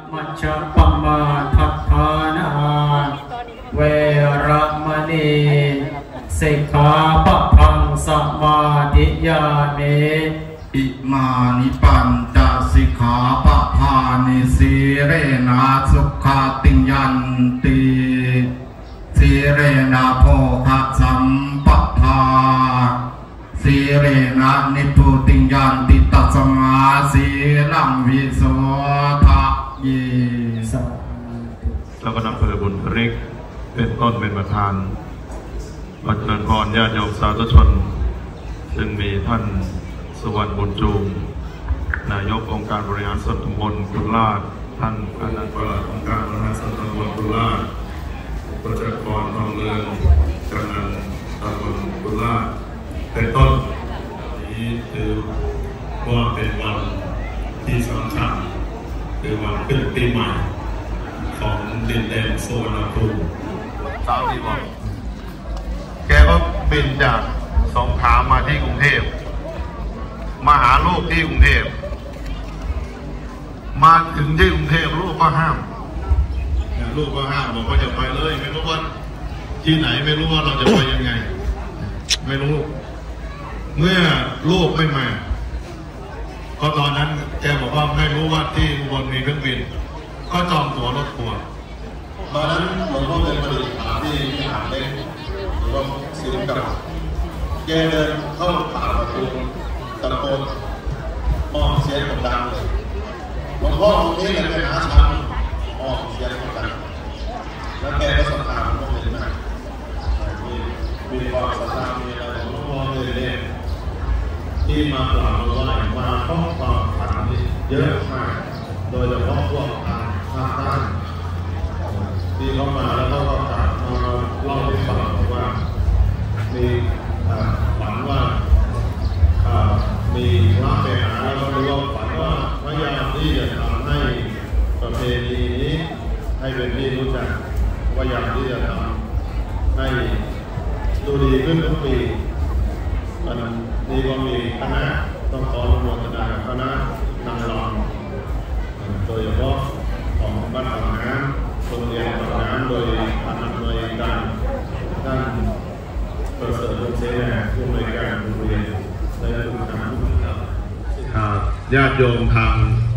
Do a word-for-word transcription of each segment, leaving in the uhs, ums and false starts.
มัชฌัปมาทัฏฐานาเวระมณีสิกขาปะทังสมาธิยามิอิมานิปัญจสิกขาปะทานิสีเรนะสุขาติยันติสีเรนะโภคะสัมปทาสีเรนะนิพุติยันติตัสมาสีลังวิโสทะเยแล้วก็นำเภอบุญพริกเป็นต้นเป็นประธานบัจเจริญพรญาติโยมสาธุชนซึ่งมีท่านสุวรรณบุญจูงนายกองค์การบริหารส่วนตำบลกุลาดท่านอนันต์ปลัดองค์การบริหารส่วนตำบลกุลาดประจักษ์กรทองเรืองกำนันตำบลกุลาดเป็นต้นนี้ถือว่าเป็นวันที่สำคัญคือวันขึ้นปีใหม่ของดินแดนสุวรรณภูมิสาวที่บอกแกก็บินจากสงขลามาที่กรุงเทพมาหาลูกที่กรุงเทพมาถึงที่กรุงเทพลูกก็ห้ามลูกก็ห้ามบอกว่าจะไปเลยไม่รู้ว่าที่ไหนไม่รู้ว่าเราจะไปยังไงไม่รู้เมื่อลูกไม่มาเพราะตอนนั้นแกบอกว่าไม่รู้ว่าที่อุบลมีเครื่องบินก็จองตั๋วรถทัวร์ตอนนั้นหลวงพ่อเป็นผลิตหาที่วิหารเล็กหลวงพ่อศิลป์กับแกเดินเข้าผ่านประตูตะโกนมองเสียงดังเลยหลวงพ่อองค์นี้เป็นหาชันมองเสียงดังแล้วแกก็สอบถามหลวงพ่อเลยนะมีมีความศรัทธามีอะไรหลวงพ่อเลยเล่นที่มากราบไหว้มาข้อความถามนี่เยอะมากโดยเฉพาะพวกทางภาคใต้ที่เขามาแล้วเขาก็ถามมาเล่าให้ฟังบอกว่ามีฝันว่ามีพระไปหาแล้วรู้ว่าฝันว่าพยายามที่จะทำให้ประเพณีนี้ให้เป็นที่รู้จักพยายามที่จะทำให้ดูดีขึ้นทุกปีมันนี่ก็มีคณะต้องขออนุโมทนาคณะนางรำโดยเฉพาะของบ้านปากน้ำโรงเรียนปากน้ำโดยคณะหน่วยการด้านประเสริฐวงศ์เสนาผู้อำนวยการโรงเรียนได้ทุกการญาติโยมทาง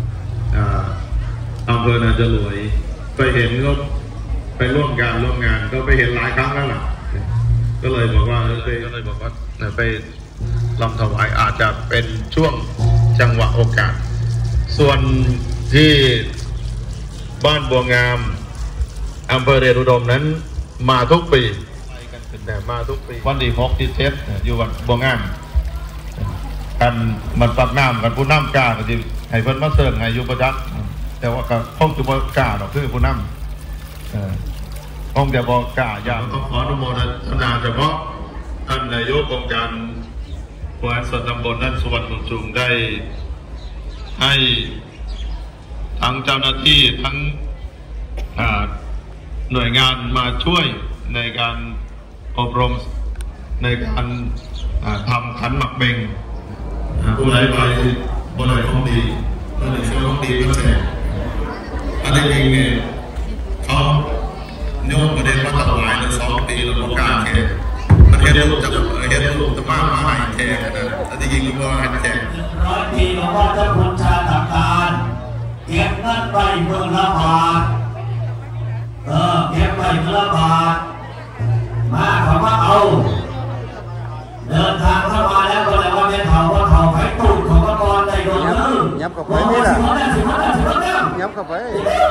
อำเภอนาจรวยไปเห็นก็ไปร่วมการร่วมงานก็ไปเห็นหลายครั้งแล้วล่ะก็เลยบอกว่าก็เลยบอกว่าไปลำถวายอาจจะเป็นช่วงจังหวะโอกาสส่วนที่บ้านบัวงามอำเภอเดชอุดมนั้นมาทุกปีแต่มาทุกปีวันที่หกที่เจ็ดอยู่วันบัวงามกันมันตัดน้ำกันผู้น้ำกล้าก็จะให้เพิ่นมาเสิร์ฟให้ยุบจักแต่ว่าก็คงจะบ่กล้าหรอกคือผู้น้ำคงจะบ่กล้าอย่างต้องขออนุโมทนาเฉพาะท่านนายกองค์การบริหารส่วนตำบลนั่นสุวรรณบุญจูงได้ให้ทั้งเจ้าหน้าที่ทั้งหน่วยงานมาช่วยในการอบรมในการทำขันหมักเบงผู้ใดไปบนไหนของดีผู้ใดช่วยของดีก็แท้อันนี้เองเนี่ยเขาโยมประเด็นว่าถวายในสองปีแล้วก็การแข่ประเทศลูกจะประเทศลูกจะมามาให้แข่นะแต่จริงๆก็ให้แข่ร้อยปีหลวงพ่อจะพุทธาตการเก็บเงินไปเมืองละบาทเออเก็บไปเมืองละบาทมาเขามาเอาเดินทางเข้ามาแล้วก็เลยว่าเป็นเขาว่าเขาไผ่ตูดของกระบอกในโดนนึงยับกับไปนี่แหละยับกับไป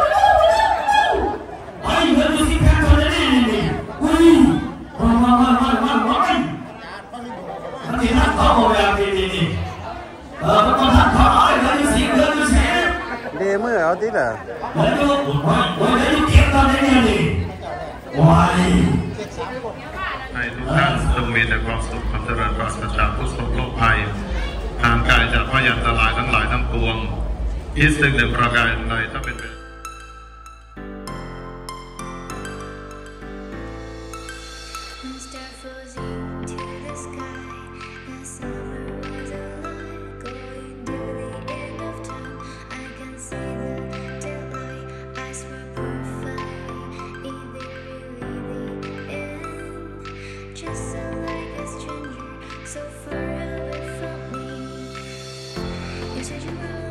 ไอ้เงินที่แพงเท่านี้นี่อุ้ยว้าวว้าวว้าวว้าวว้าวมันที่นั่งเขาบอกแบบนี้นี่เออมันต้องทักเขาไอ้เงินที่สีเงินที่สีเดมือเอาที่ละเงินที่ว้าวเงินที่เก็บตอนนี้นี่ว้ายให้ทุกท่านจงมีแต่ความสุขความเจริญปราศจากทุกโศกโรคภัยทางกายจากพยันตรายทั้งหลายทั้งปวงอีกสิ่งหนึ่งประการใดถ้าเป็น said you will